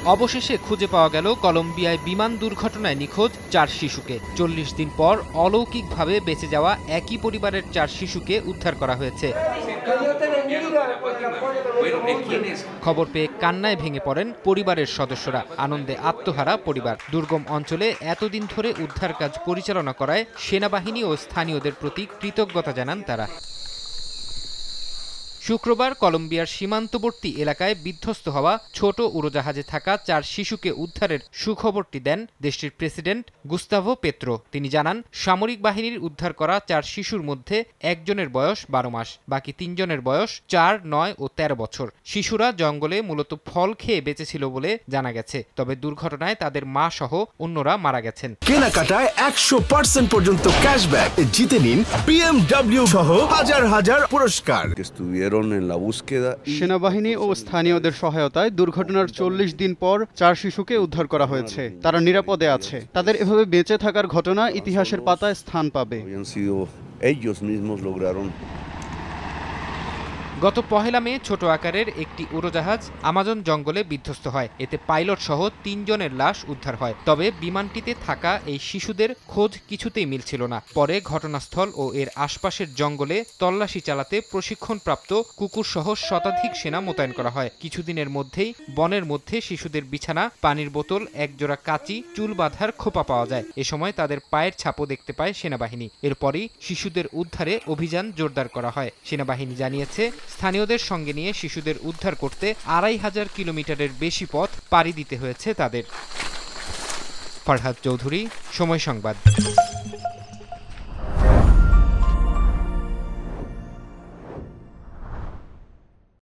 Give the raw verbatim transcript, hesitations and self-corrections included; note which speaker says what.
Speaker 1: অবশেষে খুঁজে পাওয়া গেল কলম্বিয়ায় বিমান দুর্ঘটনায় নিখোঁজ চার শিশুকে। চল্লিশ দিন পর অলৌকিকভাবে বেঁচে যাওয়া একই পরিবারের চার শিশুকে উদ্ধার করা হয়েছে। খবর পেয়ে কান্নায় ভেঙে পড়েন পরিবারের সদস্যরা। আনন্দে আত্মহারা পরিবার। দুর্গম অঞ্চলে এতদিন ধরে উদ্ধার কাজ পরিচালনা করায় সেনাবাহিনী ও স্থানীয়দের প্রতি কৃতজ্ঞতা জানান তারা। শুক্রবার কলম্বিয়ার সীমান্তবর্তী এলাকায় বিধ্বস্ত হওয়া ছোট উড়োজাহাজে থাকা চার শিশুকে উদ্ধারের সুখবরটি দেন দেশটির প্রেসিডেন্ট গুস্তাভো পেত্রো। তিনি জানান, সামরিক বাহিনীর উদ্ধার করা চার শিশুর মধ্যে একজনের বয়স বারো মাস, বাকি তিনজনের বয়স চার, নয় ও তেরো বছর। শিশুরা জঙ্গলে মূলত ফল খেয়ে বেঁচেছিল বলে জানা গেছে। তবে দুর্ঘটনায় তাদের মা সহ অন্যরা মারা গেছেন।
Speaker 2: কেনাকাটায় একশো পার্সেন্ট পর্যন্ত ক্যাশব্যাক জিতে নিন বিএমডব্লিউ সহ হাজার হাজার পুরস্কার।
Speaker 3: সেনাবাহিনী ও স্থানীয়দের সহায়তায় দুর্ঘটনার চল্লিশ দিন পর চার শিশুকে উদ্ধার করা হয়েছে। তারা নিরাপদে আছে। তাদের এভাবে বেঁচে থাকার ঘটনা ইতিহাসের পাতায় স্থান পাবে।
Speaker 1: গত পহেলা মে ছোট আকারের একটি উড়োজাহাজ আমাজন জঙ্গলে বিধ্বস্ত হয়। এতে পাইলট সহ তিনজনের লাশ উদ্ধার হয়। তবে বিমানটিতে থাকা এই শিশুদের খোঁজ কিছুতেই মিলছিল না। পরে ঘটনাস্থল ও এর আশপাশের জঙ্গলে তল্লাশি চালাতে প্রশিক্ষণপ্রাপ্ত কুকুর সহ শতাধিক সেনা মোতায়েন করা হয়। কিছুদিনের মধ্যেই বনের মধ্যে শিশুদের বিছানা, পানির বোতল, একজোড়া কাঁচি, চুল বাঁধার খোপা পাওয়া যায়। এ সময় তাদের পায়ের ছাপও দেখতে পায় সেনাবাহিনী। এরপরই শিশুদের উদ্ধারে অভিযান জোরদার করা হয়। সেনাবাহিনী জানিয়েছে, স্থানীয়দের সঙ্গে নিয়ে শিশুদের উদ্ধার করতে আড়াই হাজার কিলোমিটারের বেশি পথ পাড়ি দিতে হয়েছে তাদের। ফরহাদ চৌধুরী, সময় সংবাদ।